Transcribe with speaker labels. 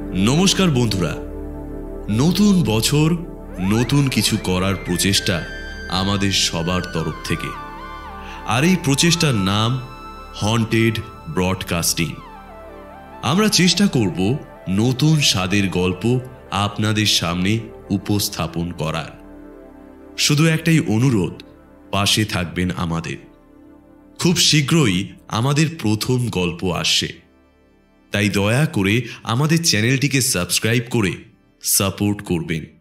Speaker 1: নমস্কার বন্ধুরা, নতুন বছর নতুন কিছু করার প্রচেষ্টা আমাদের সবার তরফ থেকে। আর এই প্রচেষ্টার নাম হন্টেড ব্রডকাস্টিং। আমরা চেষ্টা করব নতুন স্বাদের গল্প আপনাদের সামনে উপস্থাপন করার। শুধু একটাই অনুরোধ, পাশে থাকবেন আমাদের। খুব শীঘ্রই আমাদের প্রথম গল্প আসছে, তাই দয়া করে আমাদের চ্যানেলটিকে সাবস্ক্রাইব করে সাপোর্ট করবেন।